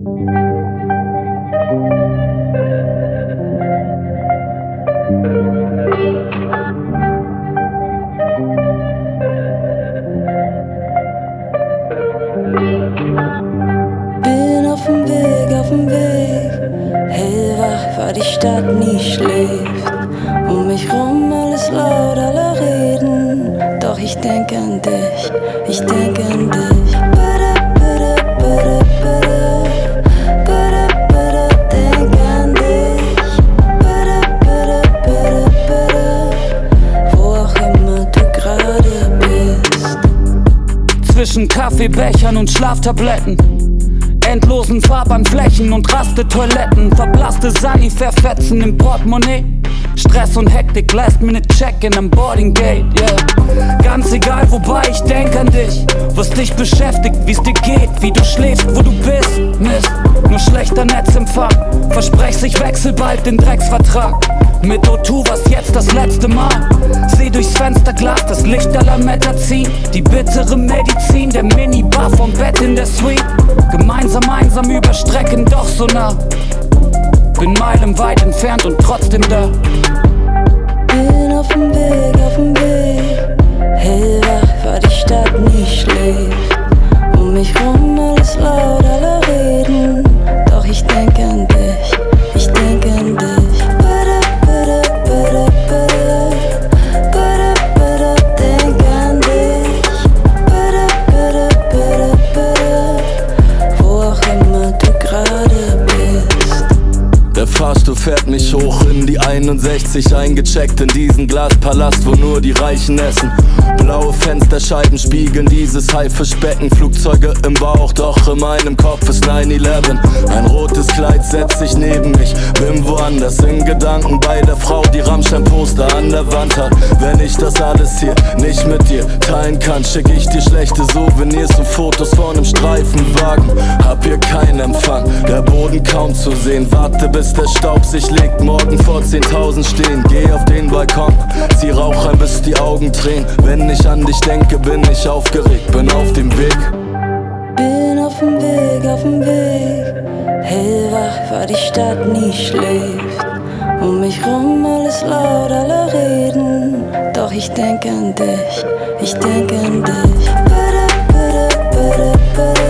Bin auf dem Weg, hellwach, weil die Stadt nie schläft. Um mich rum alles laut, alle reden, doch ich denke an dich, ich denke an dich. Bitte, bitte, bitte, bitte, bitte, bitte, denk an dich. Bitte, bitte, bitte, bitte, wo auch immer du gerade bist. Zwischen Kaffeebechern und Schlaftabletten, endlosen Fahrbahnflächen und Rastetoiletten, verblasste Sanifair-Fetzen im Portemonnaie, Stress und Hektik, Last-Minute-Check-in am Boarding Gate, yeah. Ganz egal, wobei ich denk an dich, was dich beschäftigt, wie's dir geht, wie du schläfst, wo du bist. Mist, nur schlechter Netzempfang, versprech's, ich wechsel bald den Drecksvertrag. Mit O2 war's jetzt das letzte Mal. Seh durchs Fensterglas das Licht aller Metazin, die bittere Medizin der Minibar vom Bett in der Suite. Gemeinsam einsam über Strecken, doch so nah. Bin meilenweit entfernt und trotzdem da. Bin auf dem Weg, hellwach, weil die Stadt nie schläft. Um mich rum alles laut, alle reden, doch ich denke an dich, ich denke an dich. Bitte, bitte, bitte, bitte, bitte, bitte, denk an dich. Bitte, bitte, bitte, bitte, wo auch immer du gerade bist. Der Fahrstuhl fährt mich hoch in die 61, eingecheckt in diesen Glaspalast, wo nur die Reichen essen. Blaue Fensterscheiben spiegeln dieses Haifischbecken, Flugzeuge im Bauch, doch in meinem Kopf ist 9/11. Ein rotes Kleid setzt sich neben mich, bin woanders in Gedanken bei der Frau, die Rammstein-Poster an der Wand hat. Wenn ich das alles hier nicht mit dir teilen kann, schick ich dir schlechte Souvenirs und Fotos von einem Streifenwagen. Hab hier keinen Empfang, der Boden kaum zu sehen, warte bis der Staub sich legt, morgen vor 10.000 stehen. Geh auf den Balkon, zieh Rauch ein, bis die Augen tränen. Wenn ich an dich denke, bin ich aufgeregt, bin auf dem Weg. Bin auf dem Weg, hellwach, weil die Stadt nie schläft. Um mich rum alles laut, alle reden, doch ich denke an dich, ich denke an dich. Bitte, bitte, bitte, bitte.